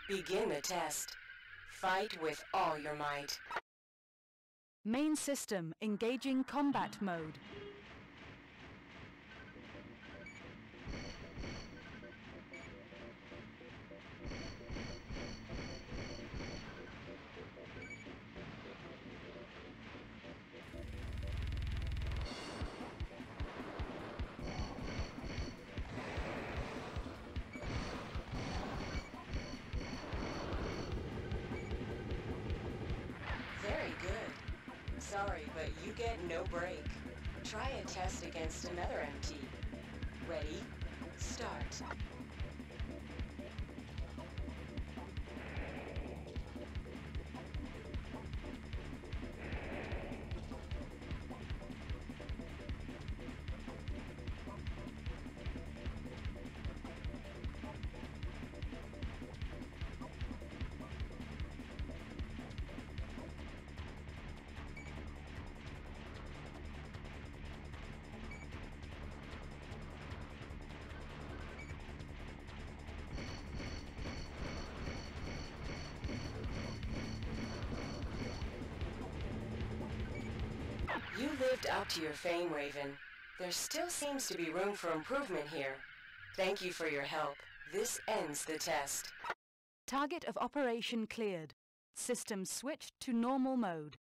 Begin the test. Fight with all your might. Main system engaging combat mode. Very good. Sorry, but you get no break. Try a test against another MT. Ready? Start. You lived up to your fame, Raven. There still seems to be room for improvement here. Thank you for your help. This ends the test. Target of operation cleared. System switched to normal mode.